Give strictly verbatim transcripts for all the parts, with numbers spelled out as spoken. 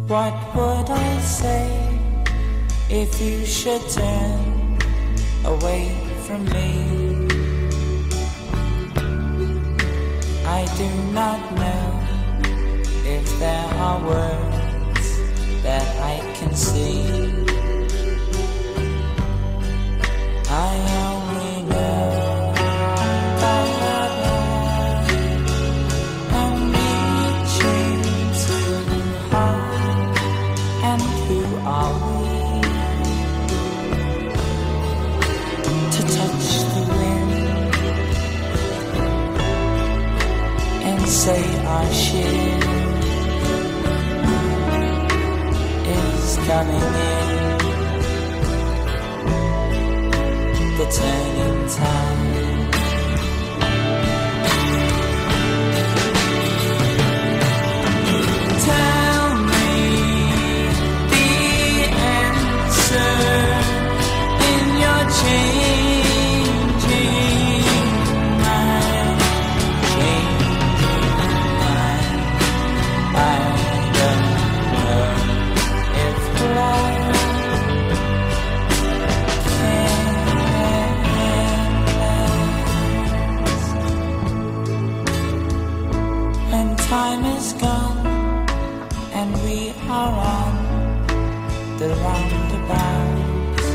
What would I say if you should turn away from me? I do not know if there are words that I can see. I only know that I'm reaching too hard. And who are we to touch the wind and say our ship is coming in? The turning tide. Tell me the answer in your changing mind, changing mind. I don't know if love time is gone and we are on the roundabouts.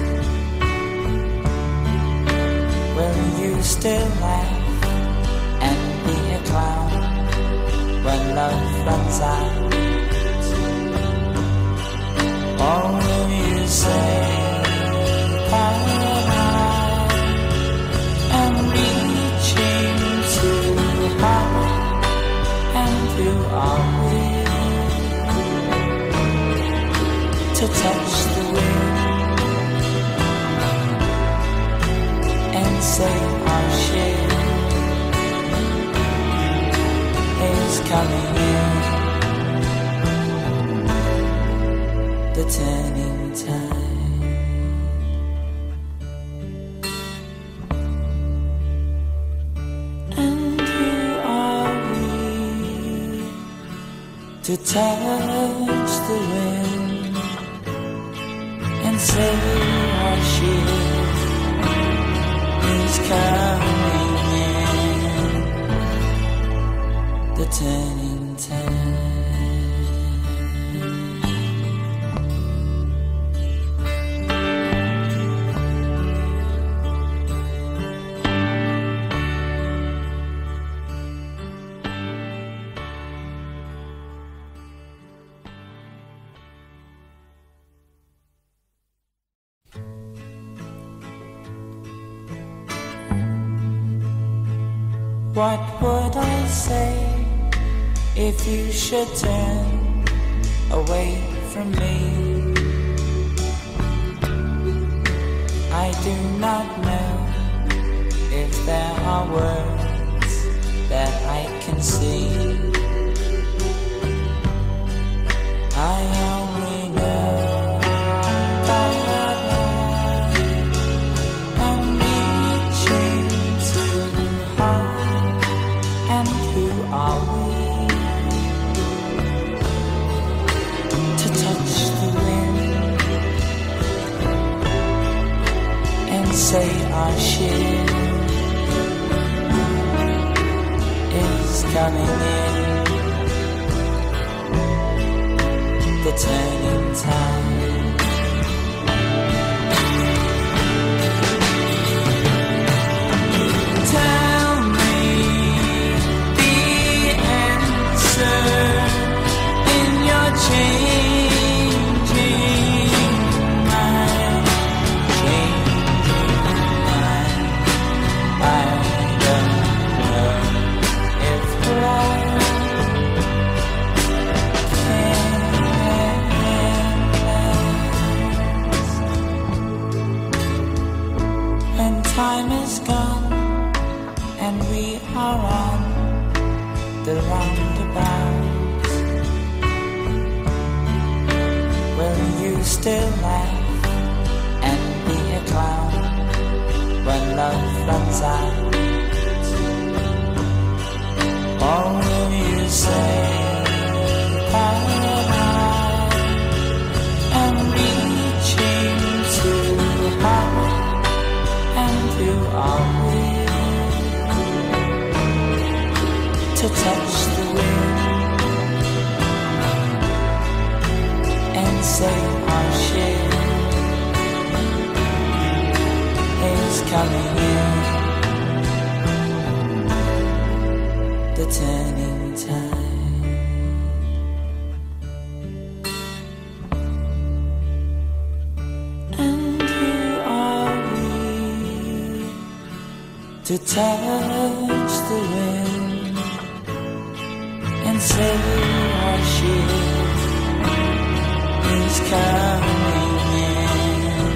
Will you still laugh and be a clown when love runs out? Or will you say paradise and reaching too high? Who are we to touch the wind and say our ship is coming in? The turning tide. And who are we to touch the wind and say our ship is coming in? The turning tide. What would I say if you should turn away from me? I do not know if there are words that I can see. I only know that I'm reaching too hard. And who are we to touch the wind and say our ship is coming in? The turning tide. Tell me the answer in your changing mind, changing mind. I don't know if love can last. When time is gone and we are on the roundabouts, will you still laugh and be a clown when love runs out? Or will you say paradise are we to touch the wind and say our share is coming in? The turning tide. And who are we to touch the wind and say our ship is coming in?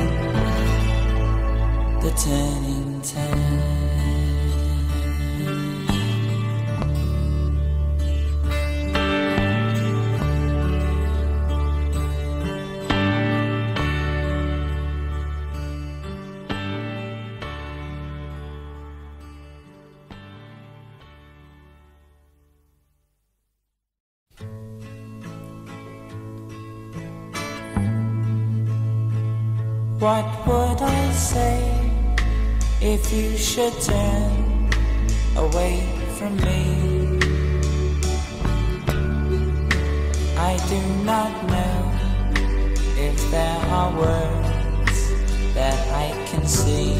The turning tide. What would I say if you should turn away from me? I do not know if there are words that I can see.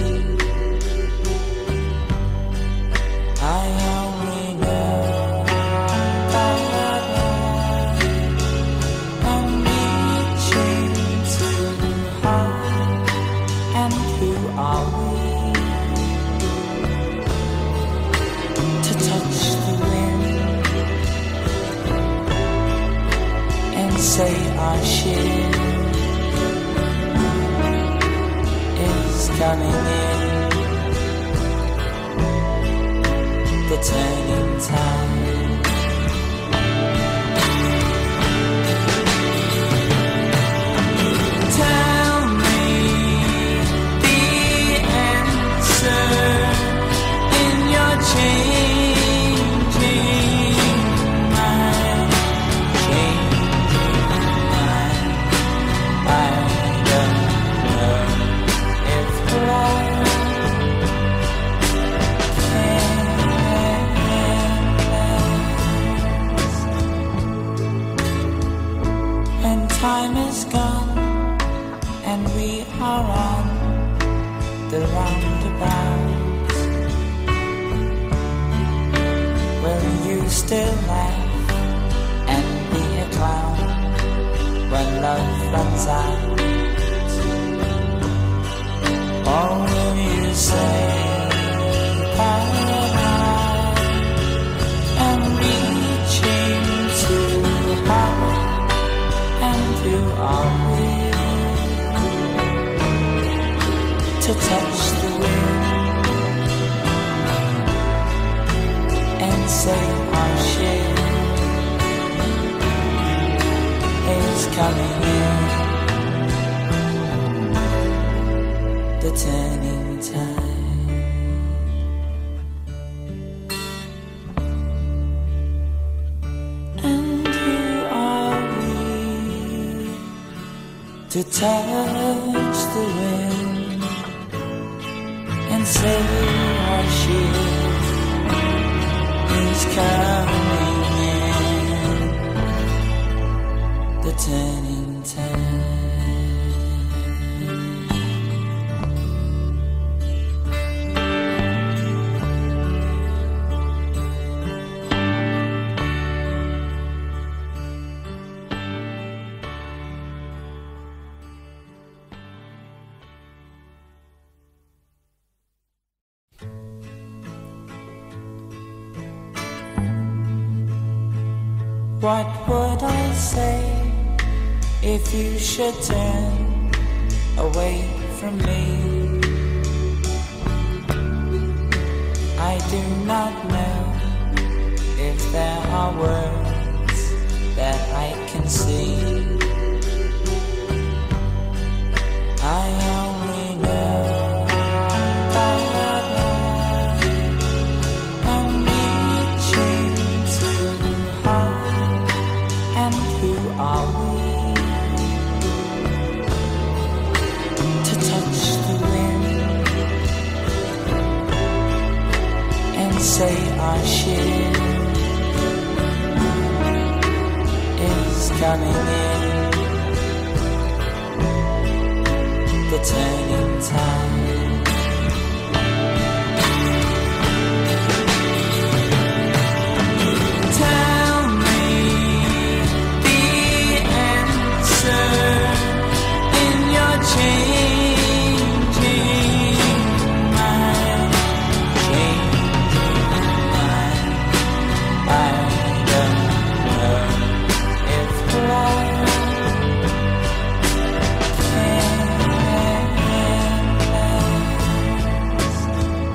I only know that I'm reaching too high. And who are we to touch the wind and say our ship is coming in? The turning tide. Tell me the answer in your changing mind, changing mind. I don't know if love can last. When time is gone and we are on the roundabouts, will you still laugh and be a clown when love runs out? Or will you say paradise and reaching too high? And who are we to touch the wind and say our ship is coming in? The turning tide. And who are we to touch the wind and say our ship is coming in? The turning tide. What would I say if you should turn away from me? I do not know if there are words that I can see. I only know that I'm reaching too high. And who are we to touch the wind say our ship is coming in, the turning tide. Tell me the answer in your changing mind, changing mind. I don't know if love can last.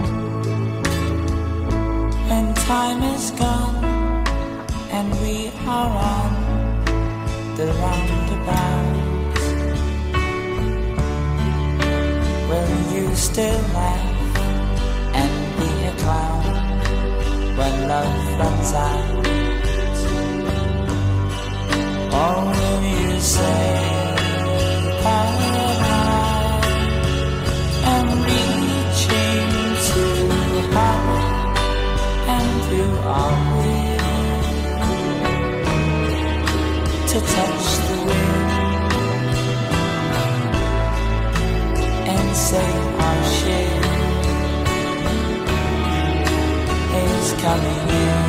When time is gone and we are on the roundabout, will you still laugh and be a clown when love runs out? Or will you say paradise and reaching too high? And who are we to touch the wind and say our ship is coming in,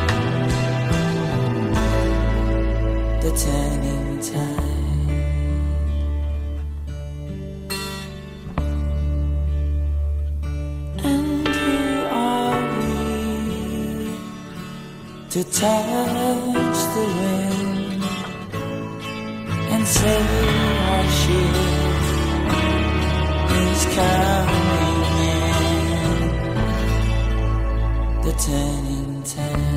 the turning tide. And who are we to touch the wind and say our ship is coming in, the turning tide.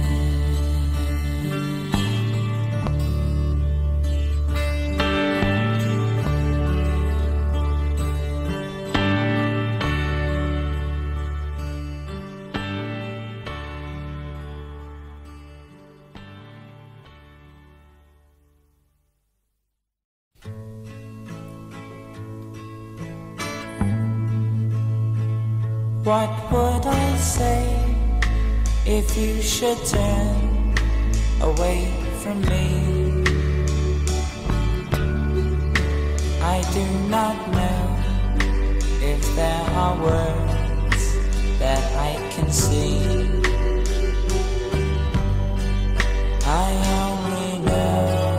What would I say if you should turn away from me? I do not know if there are words that I can see. I only know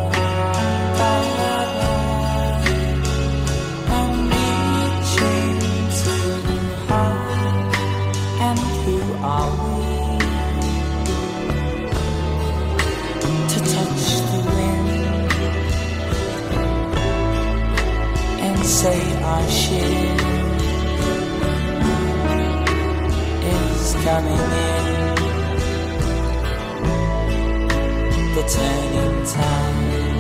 that I'm reaching too high. And who are we to touch the wind and say our ship is coming in, the turning tide.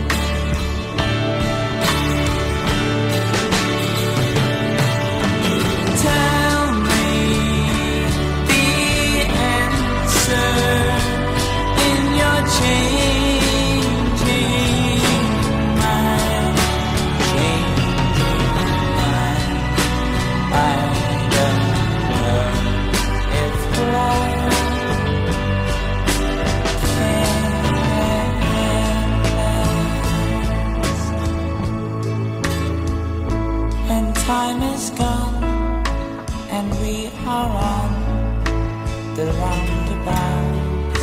Time is gone and we are on the roundabout.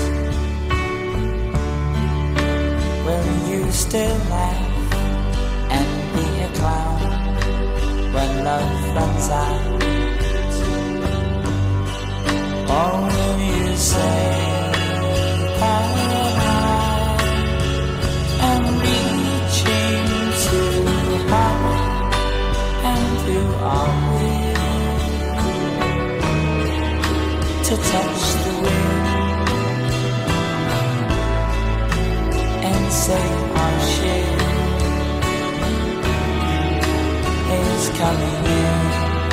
Will you still laugh and be a clown when love runs out? Or will you say paradise and reaching too high? And who are we to touch the wind and say our ship is coming in,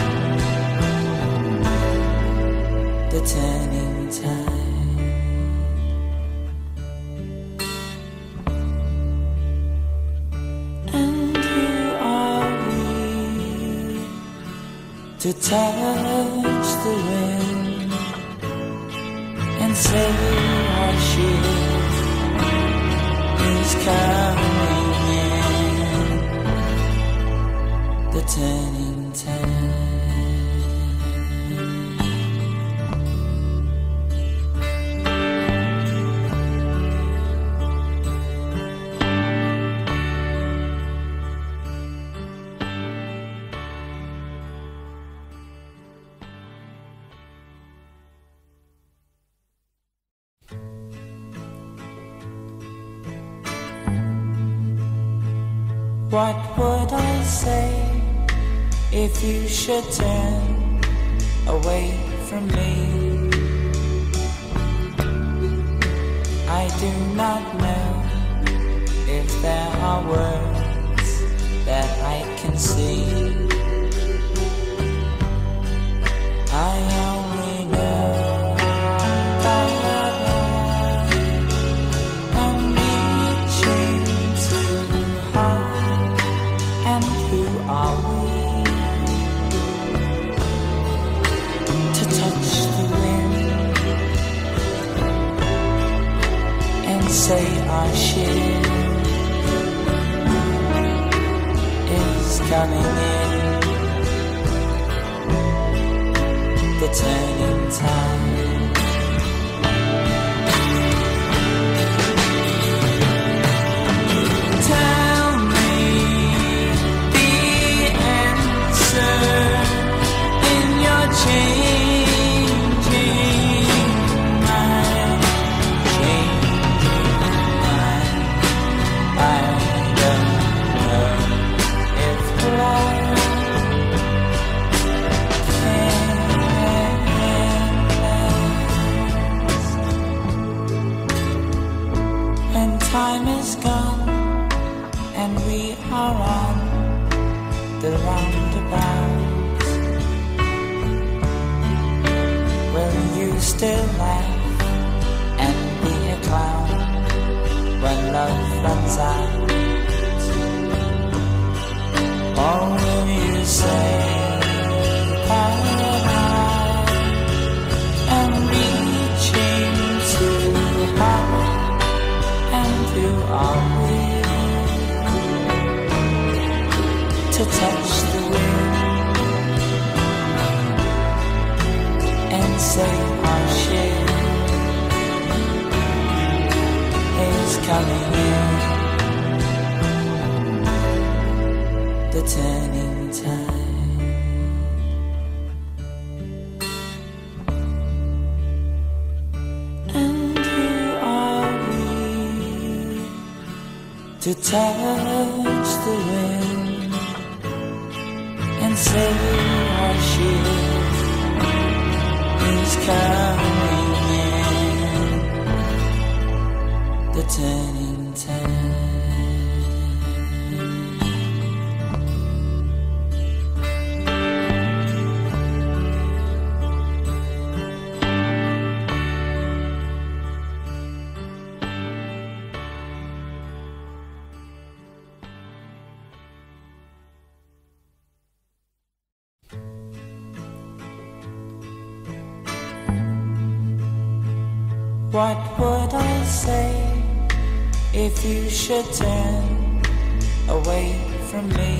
the turning tide. And who are we to touch the wind say our ship is coming in, the turning tide. What would I say if you should turn away from me? I do not know if there are words that I can see. I only know that I'm reaching too hard. And who are we to touch the wind and say our ship is coming in, the turning tide. Time is gone and we are on the roundabout. Will you still laugh and be a clown when love runs out? Or will you say that I'm reaching too hard? Who are we to touch the wind and say our ship is coming in, the turning tide. To touch the wind and say our ship is coming in, the turning tide. What would I say if you should turn away from me?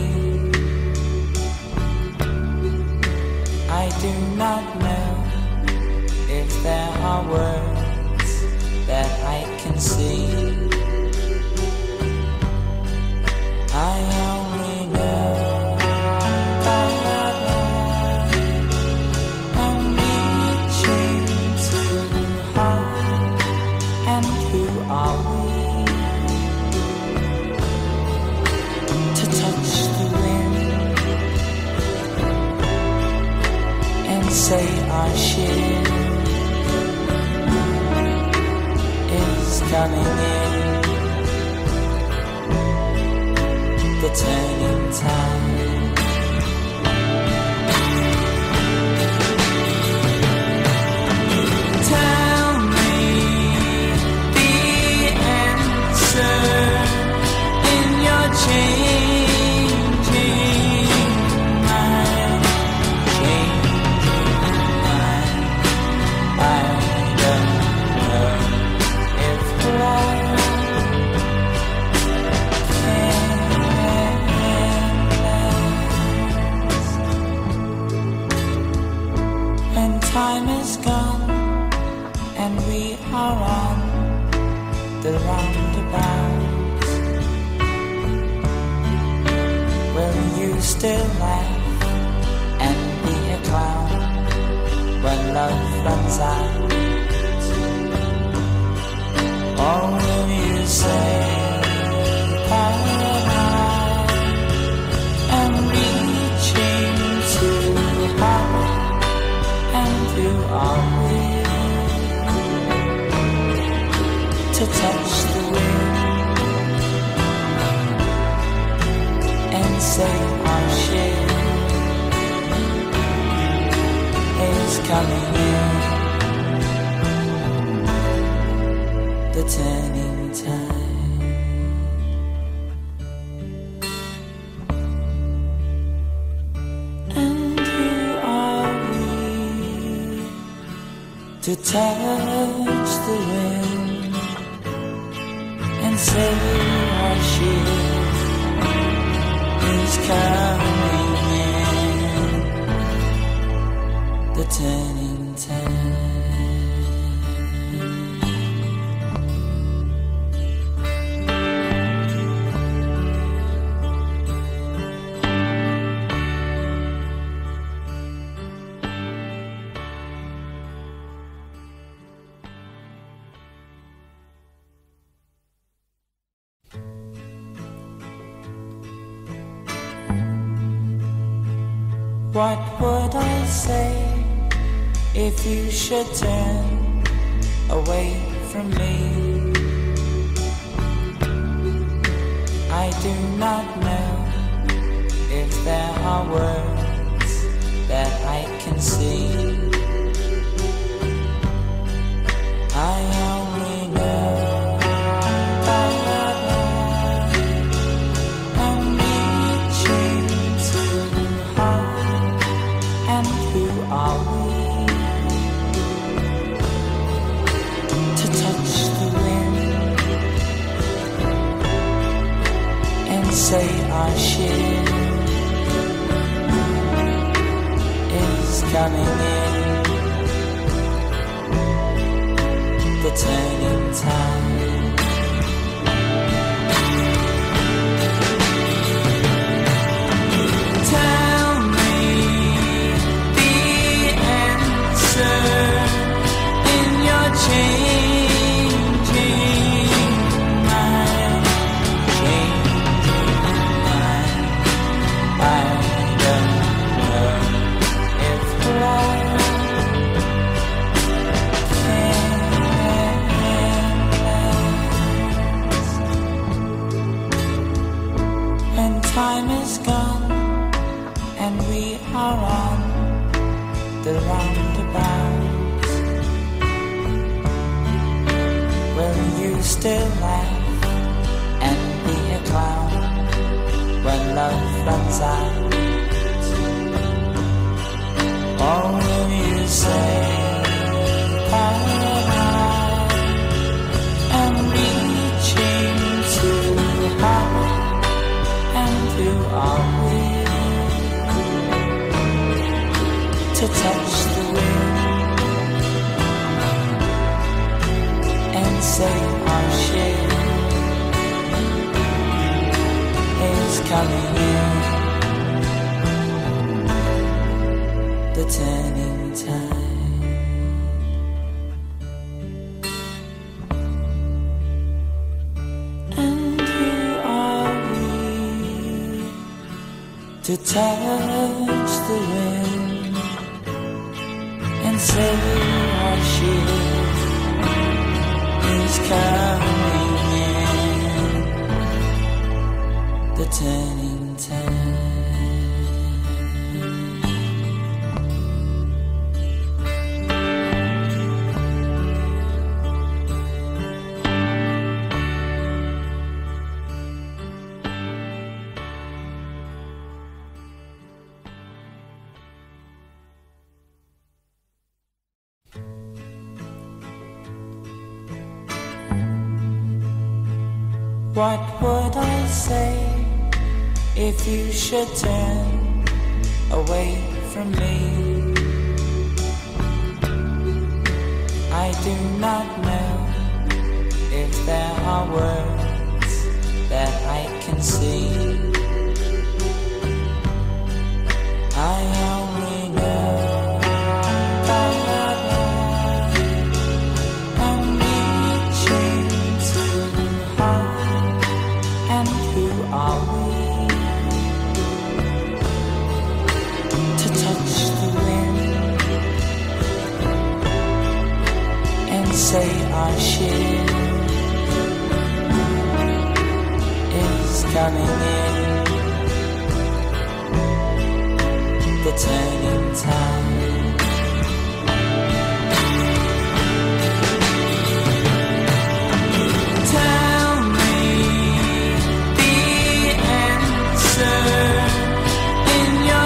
I do not know if there are words that I can see. I only know are we to touch the wind and say our ship is coming in, the turning tide. we are on the roundabout, will you still laugh and be a clown when love runs out? Or will you say goodbye and reaching too high, and who are we to touch the wind and say our ship is coming in? The turning tide. And who are we to touch the wind and say our ship is coming in? The turning tide. What would I say if you should turn away from me? I do not know if there are words that I can see. I only know are we to touch the wind and say our ship is coming in? The turning tide. In your changing mind, changing mind, I don't know if love can last. When time is gone and we are on the roundabout, will you still laugh and be a clown when love runs out? Or will you say goodbye and reaching too high, and who are we to touch the wind and say our ship is coming in? The turning tide. And who are we to touch the wind and say our ship is coming in? The turning tide. What would I say if you should turn away from me? I do not know if there are words that I can see. I only know that I'm reaching too high. And who are we to touch the wind and say our ship is coming in? The turning tide. Tell me the answer in your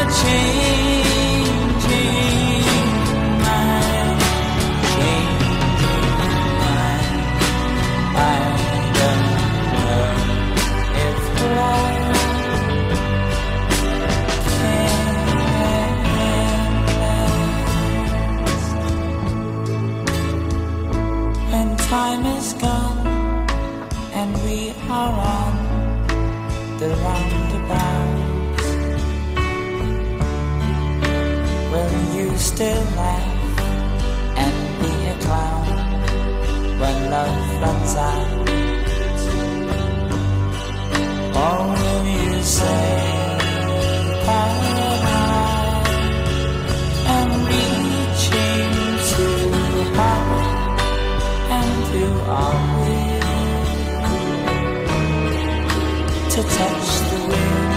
changing mind, changing mind. I don't know if love time is gone and we are on the roundabouts. Will you still laugh and be a clown when love runs out? Or will you say paradise and reaching too high? Who are we to touch the wind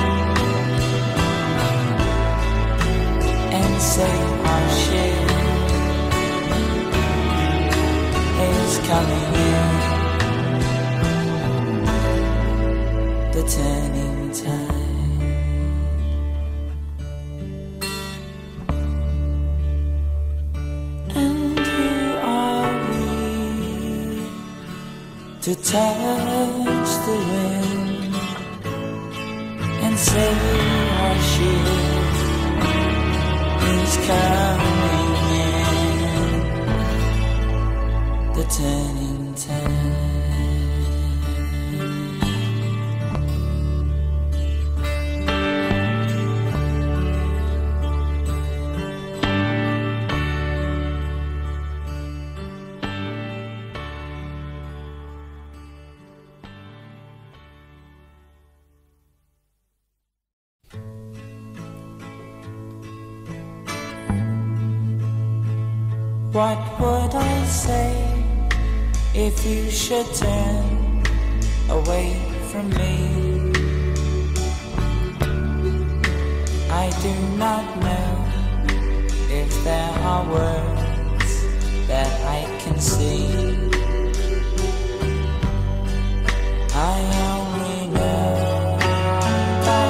and say our ship is coming in? The turning tide. And who are we to touch the wind and say our ship is coming in? The turning tide. What would I say if you should turn away from me? I do not know if there are words that I can see. I only know that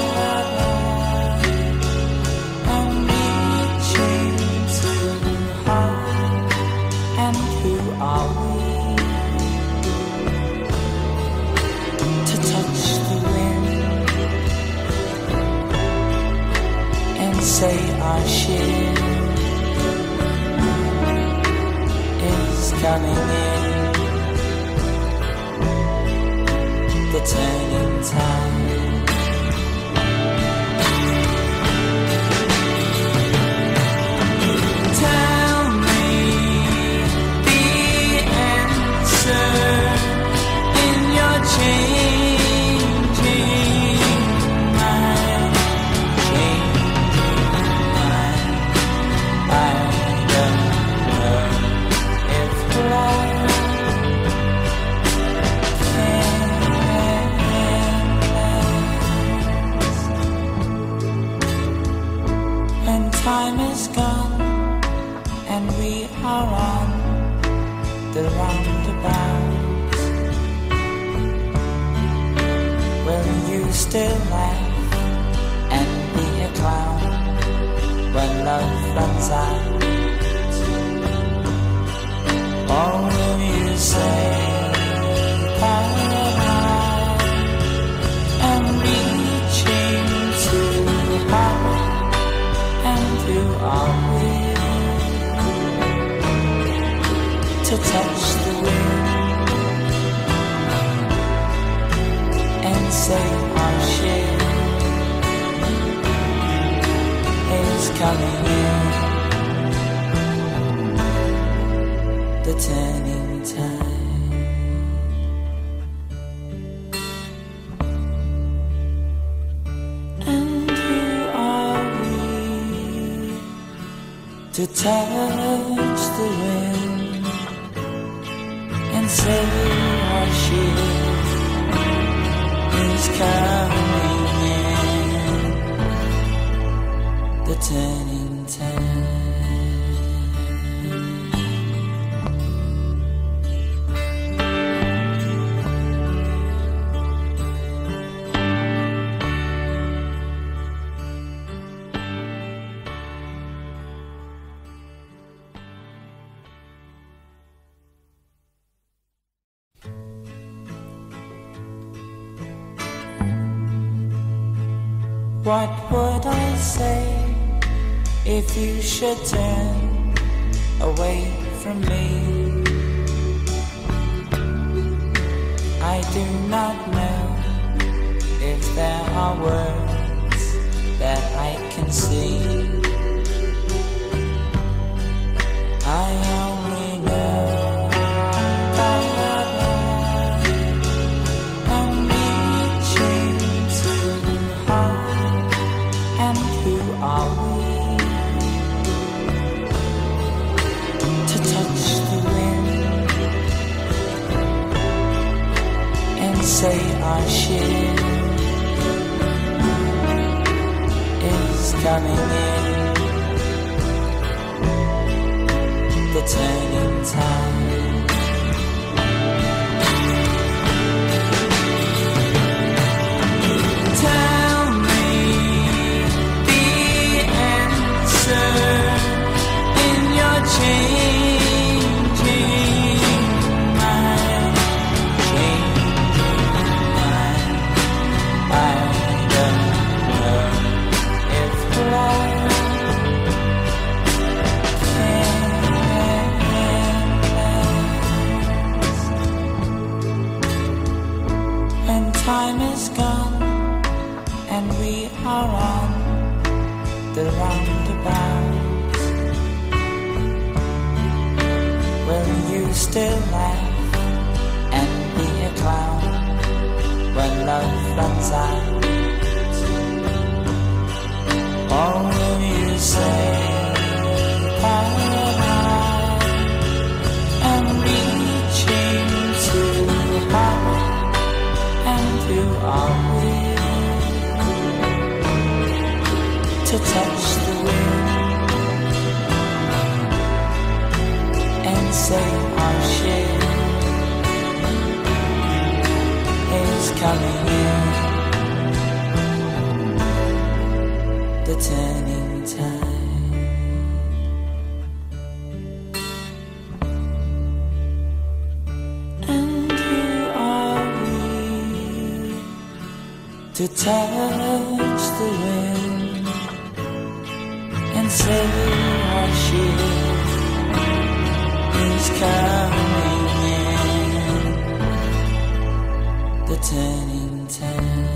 I'm reaching too high. And who are we to touch the wind and say our ship is coming in? The turning tide. Tell me the answer in your changing mind, changing mind. I don't know if love can last. When time is gone and we are on the roundabouts, will you still laugh and be a clown when love runs out? Or will you say paradise and reaching too high? And who are we to touch the wind and say our ship is coming in. The turning tide. And who are we to touch the wind and say our ship is coming in? The turning tide. What would I say if you should turn away from me? I do not know if there are words that I can see. I only know are we to touch the wind and say our ship is coming in? The turning tide. Time is gone and we are on the roundabout. Will you still laugh and be a clown when love runs out? Or will you say paradise and reaching too high? Who are we to touch the wind and say our ship is coming in? The turning tide. And who are we to touch the wind and say our ship is coming in? The turning tide.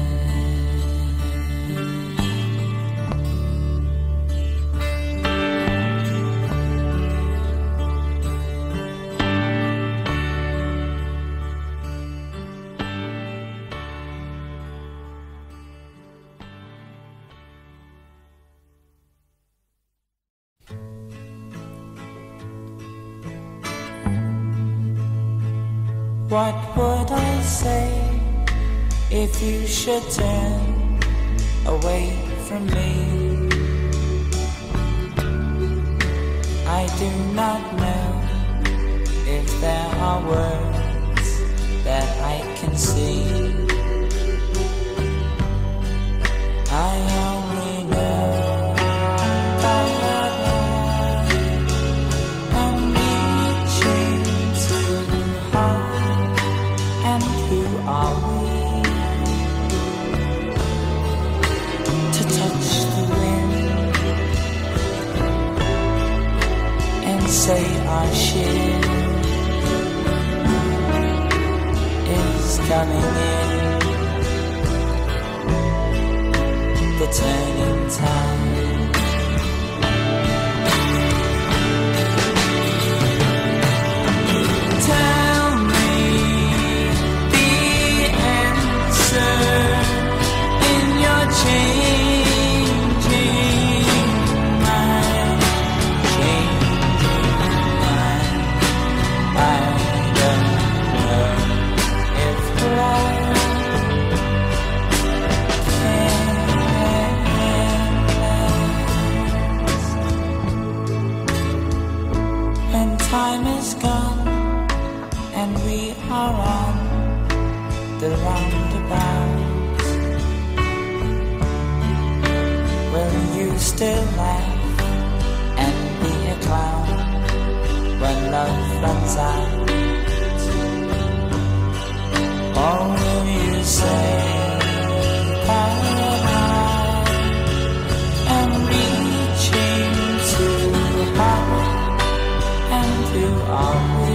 What would I say if you should turn away from me? I do not know if there are words that I can see. I only know are we to touch the wind and say our ship coming in, the turning tide. Tell me the answer in your changing mind, changing mind. I don't know if love can last. When time is gone and we are on the roundabout, will you still laugh and be a clown when love runs out? Or will you say paradise and reaching too high? And who are we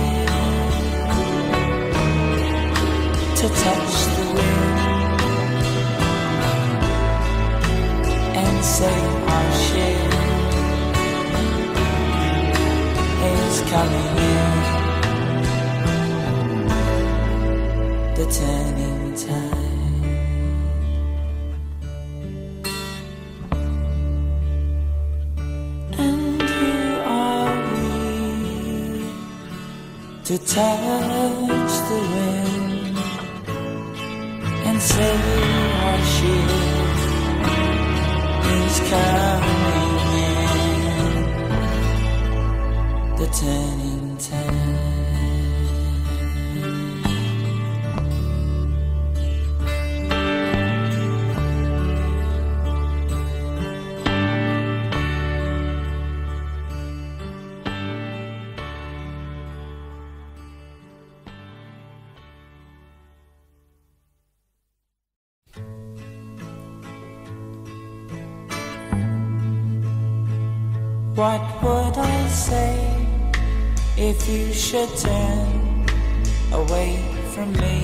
to touch the wind and say our share is coming in, the turning tide. And who are we to touch the wind and say our ship is coming in, the turning tide. What would I say if you should turn away from me?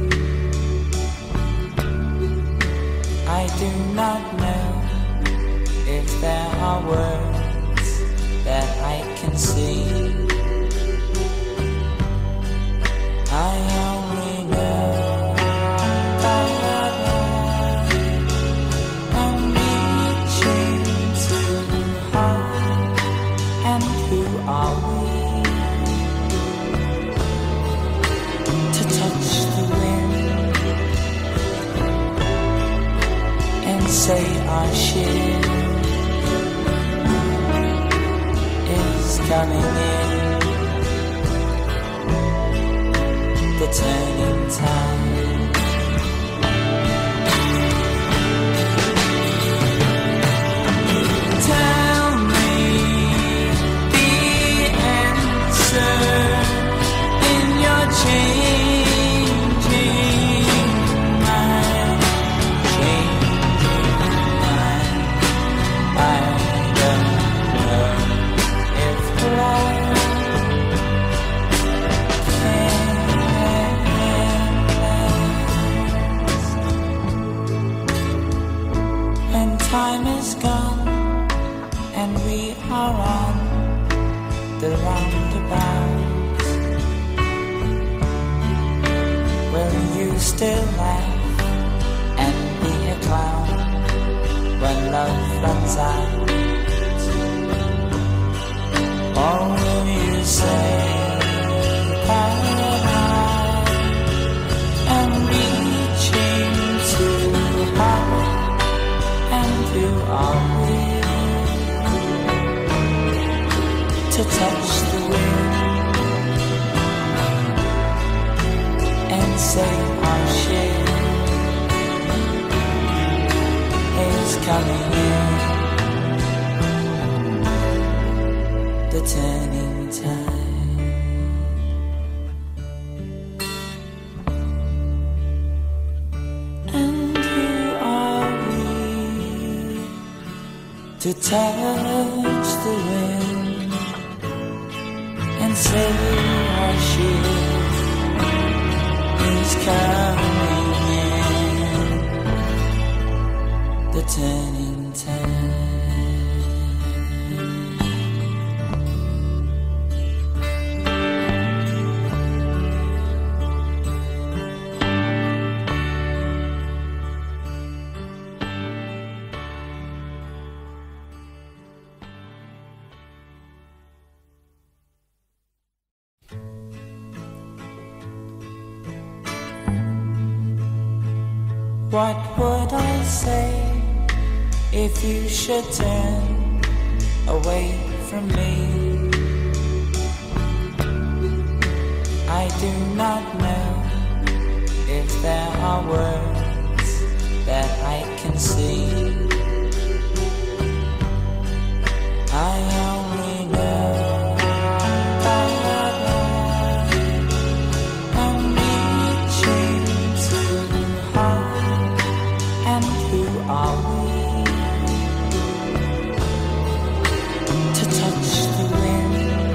I do not know if there are words that I can see. I only know that I'm reaching too high. And who are we to touch the wind and say our ship is coming in, the turning tide. Tell me the answer in your changing mind, changing mind. I don't know if love can last. When time is gone and we are on the roundabout, will you still laugh and be a clown when love runs out? Or will you say paradise and reaching too high? And who are we to touch the wind and say our ship is coming in, the turning tide. And who are we to touch the wind and say our ship is coming? turning tide. What would I say if you should turn away from me? I do not know if there are words that I can see. I only know that I'm reaching too hard. And who are we to touch the wind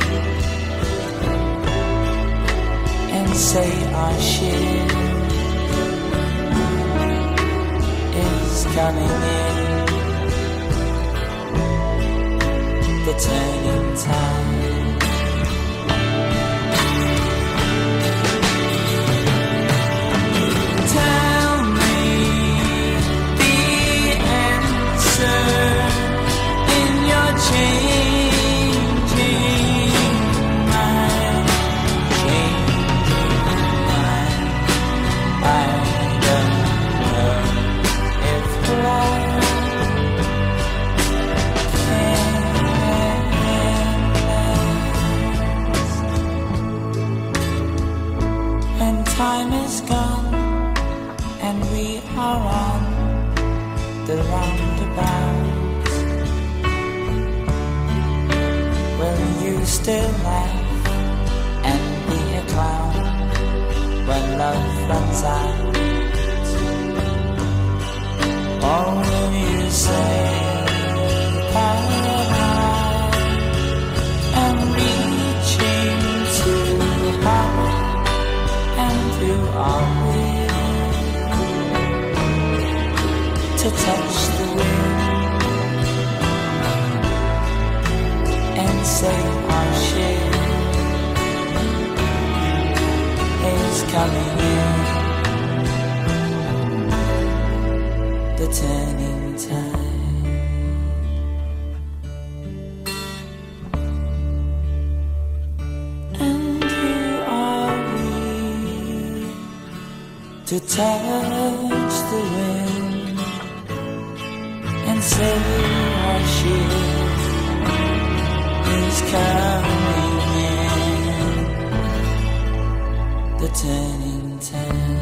and say our ship is coming in? The turning tide. Tell me the answer in your changing mind, changing mind. I don't know if love when time is gone and we are on the roundabout, will you still laugh and be a clown when love runs out? Or will you say that I'm reaching too hard? And who are we to touch the wind and say our ship is coming in? The turning tide. And who are we to touch the wind and say our ship is coming in? The turning tide.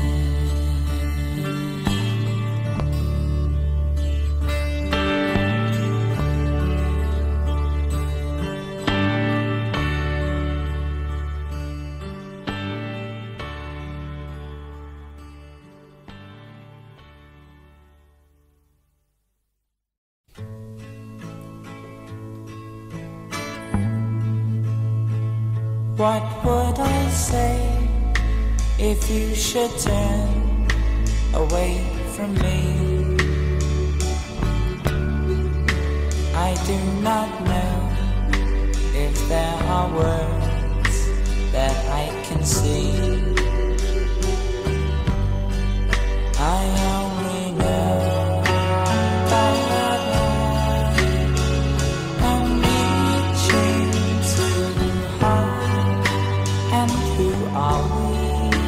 What would I say if you should turn away from me? I do not know if there are words that I can see. I only know that I'm reaching too hard. And who are we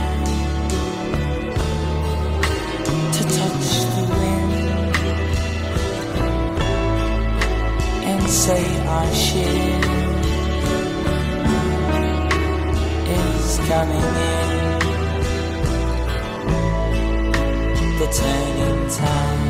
to touch the wind and say our ship is coming in? The turning tide.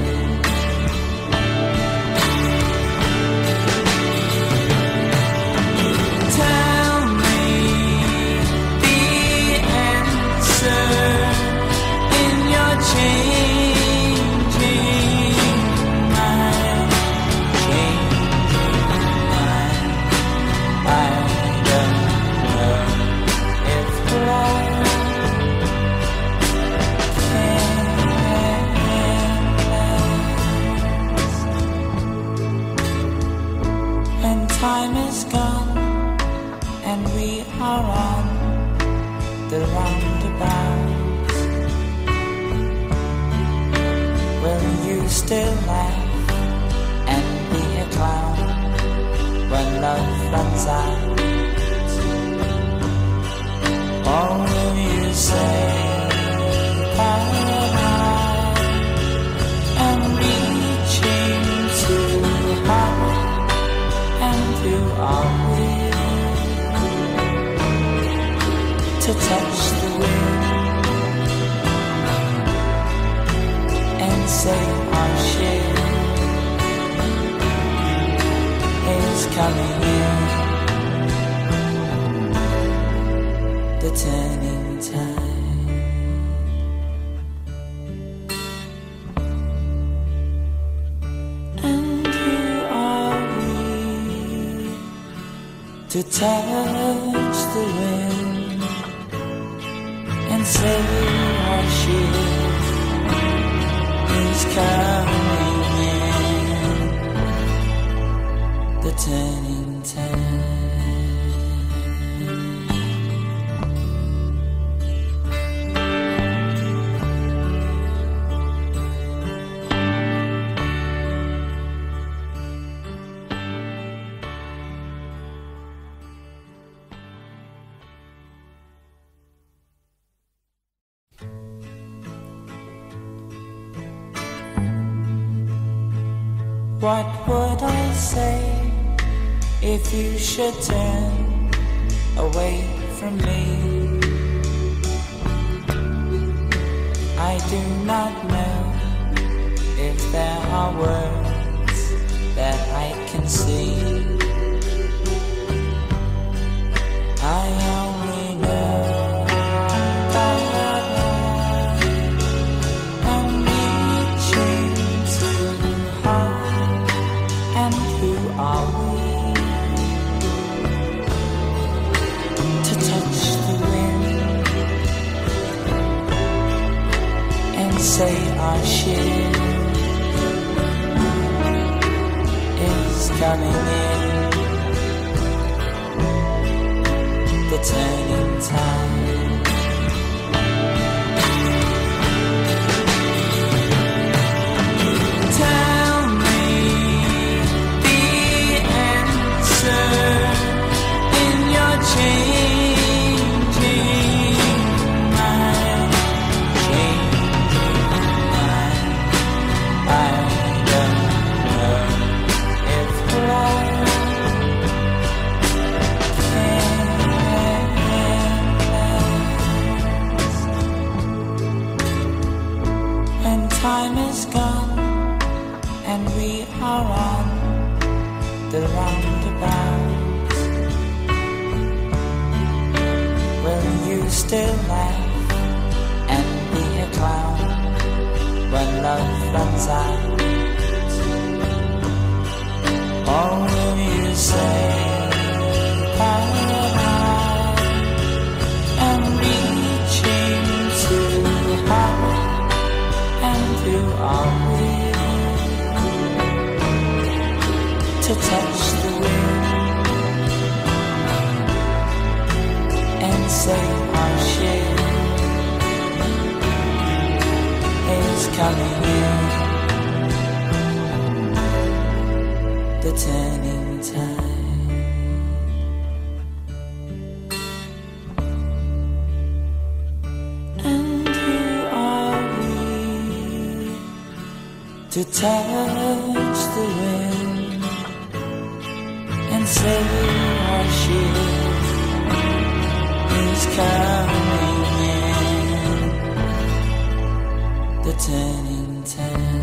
Tell me the answer in your changing mind, changing mind. I don't know if love can last. still laugh and be a clown when love runs out? Or will you say goodbye and reaching too high? And who are we to touch the wind and say our ship is coming in? The turning tide. And who are we to touch the wind and say our ship is coming in? The turning tide. What would I say if you should turn away from me? I do not know if there are words that I can see. I only know that I'm reaching too high. And who are we to touch the wind and say our ship is coming in? The turning tide. Tell me the answer in your changing mind, changing mind. I don't know if love can last when time is gone and we are on the roundabouts. Will you still laugh and be a clown when love runs out? Or will you say goodbye and reaching too high? And who are we to touch the wind and say our ship is coming in? The turning tide. And who are we to touch the wind and say our ship is coming in? The turning tide.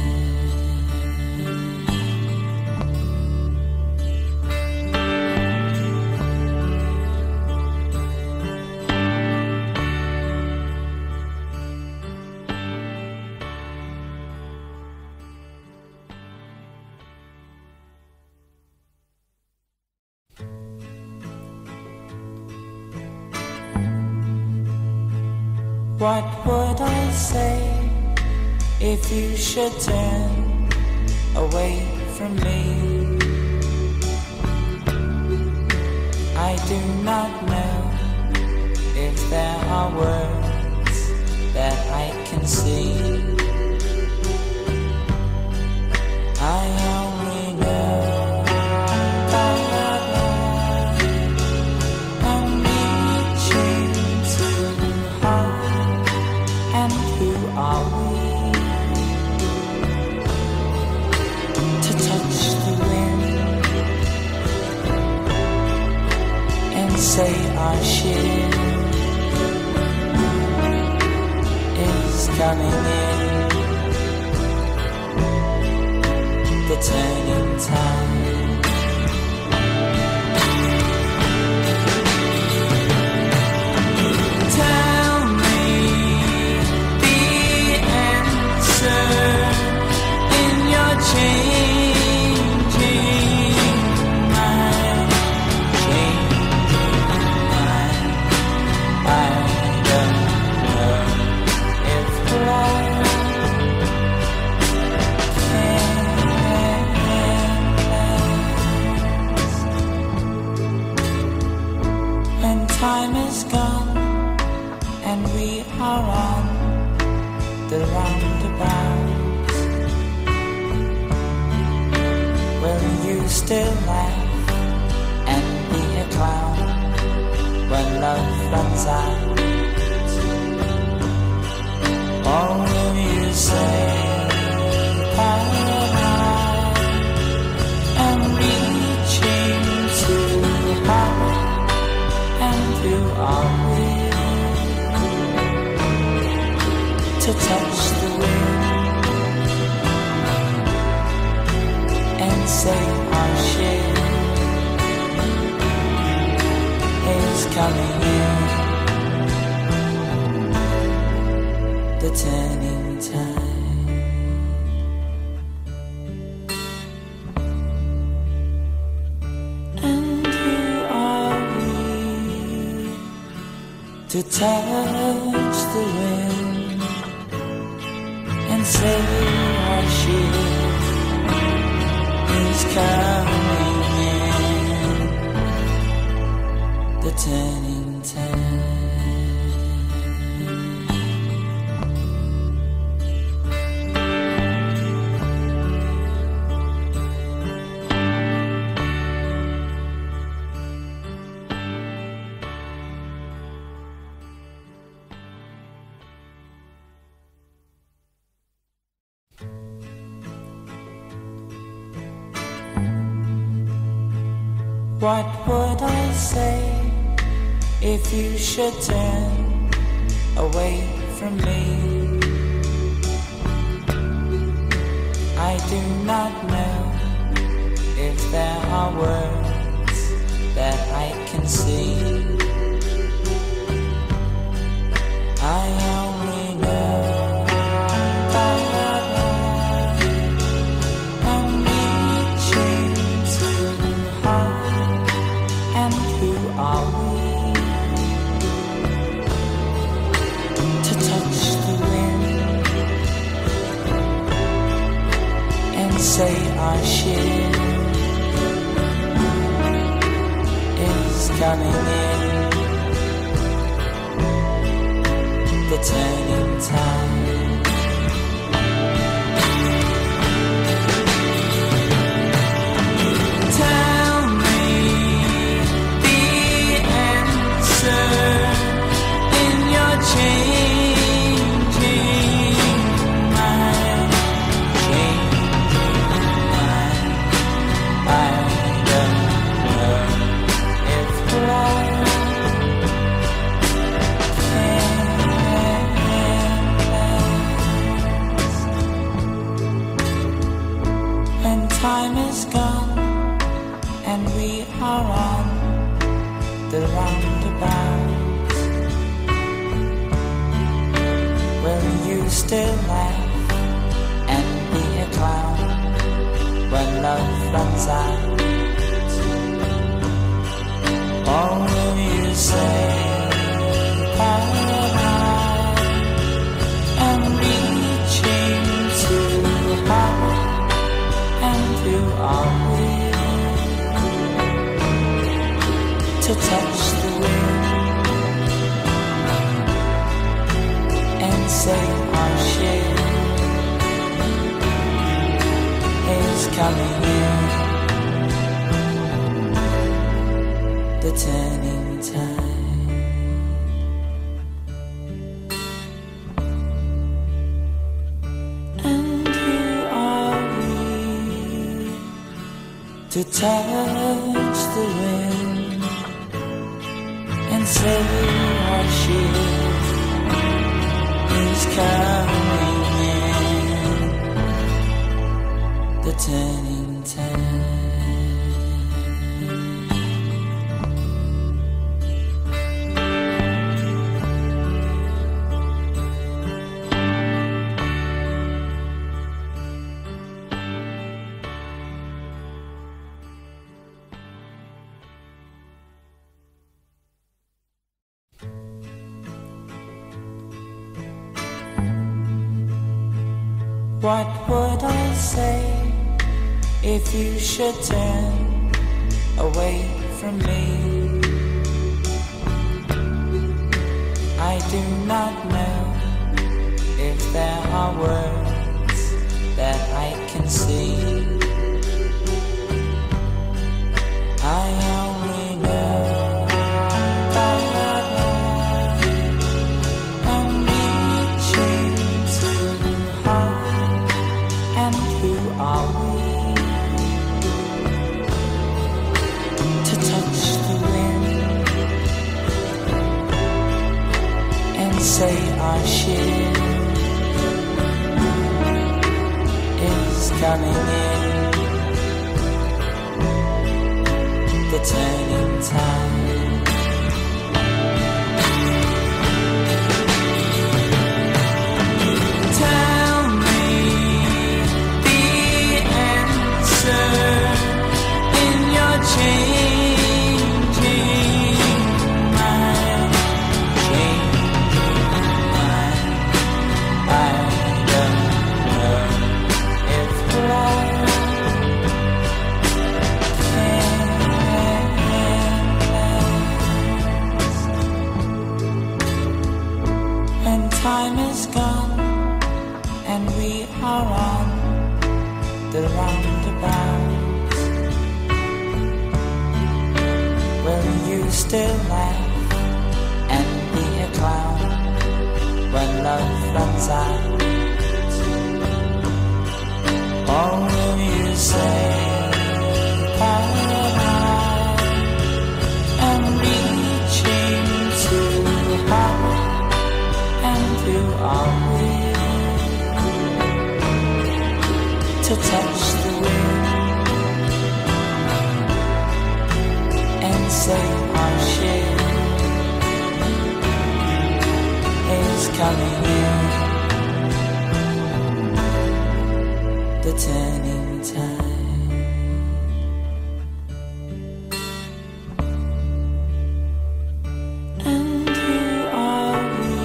What would I say if you should turn away from me? I do not know if there are words that I can see. coming in, the turning tide. Tell me the answer in your changing mind, changing mind. I don't know if love can last. When time is gone and we are on the roundabouts, will you still laugh and be a clown when love runs out? Or will you say goodbye and reaching too high, and who are we to touch the wind and say our share is coming in, the turning tide. And who are we to touch the wind and say our ship is coming in, the turning tide. What would I say if you should turn away from me? I do not know if there are words that I can see. I only know that I'm reaching too high, and who are we to touch the wind and say our ship is coming in, the turning tide. Tell me the answer in your changing mind, changing mind. I don't know if love can last. When time is gone and we are on the roundabouts, will you still laugh and be a clown when love runs out? Or will you say goodbye and reaching too high, and who are we to touch the wind and say our ship is coming in, the turning tide. And who are we to touch the wind and say our ship is coming? turning tide. What would I say if you should turn away from me? I do not know if there are words that I can see. I only know that I'm reaching too hard. And who are we to touch the wind and say our ship is coming in? The turning tide. Tell me the answer in your changing mind, changing mind. I don't know if love can last. When time is gone and we are on the roundabout, will you still laugh and be a clown when love runs out? Or will you say that I'm reaching too hard? And who are we to touch the wind and say our ship is coming in? The turning tide. And who are we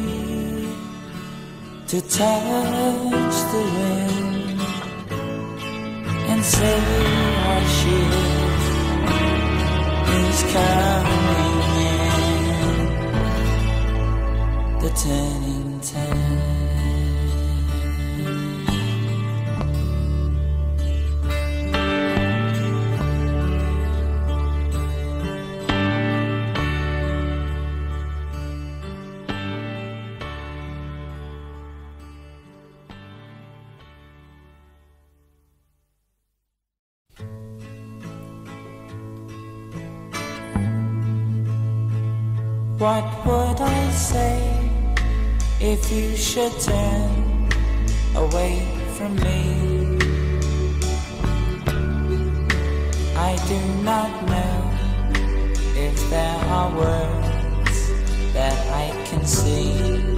to touch the wind and say our ship is coming in? The turning tide. What would I say if you should turn away from me? I do not know if there are words that I can see.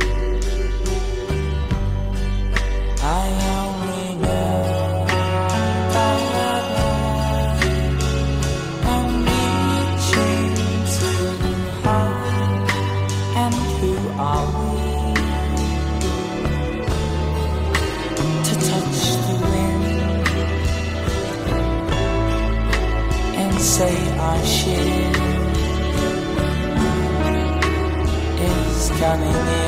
I only know that I'm reaching too hard. And who are we to touch the wind and say our ship is coming in?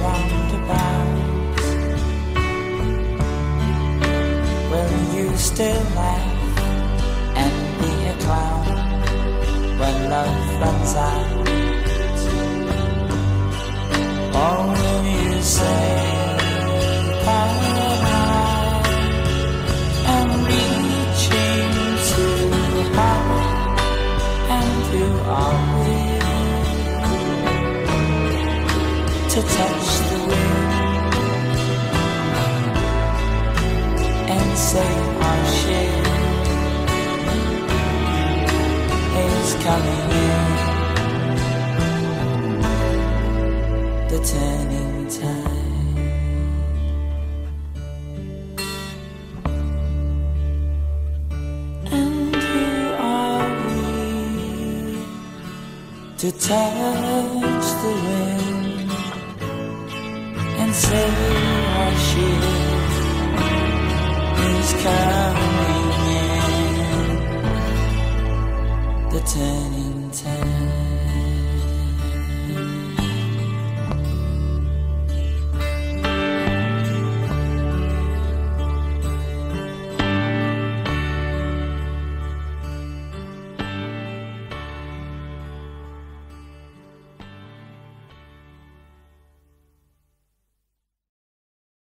roundabout. Will you still laugh and be a clown when love runs out? Or will you say bye and reaching too high? And who are we to touch the wind and say our share is coming in? The turning tide. And who are we to touch the wind and say our ship is coming in? The turning tide.